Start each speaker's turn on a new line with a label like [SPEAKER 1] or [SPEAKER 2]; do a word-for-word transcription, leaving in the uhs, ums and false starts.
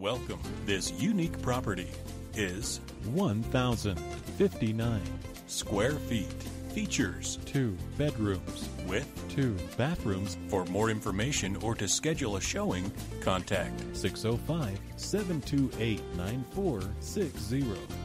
[SPEAKER 1] Welcome. This unique property is
[SPEAKER 2] one thousand fifty-nine
[SPEAKER 1] square feet. Features
[SPEAKER 2] two bedrooms
[SPEAKER 1] with
[SPEAKER 2] two bathrooms.
[SPEAKER 1] For more information or to schedule a showing, contact
[SPEAKER 2] six oh five, seven two eight, nine four six zero.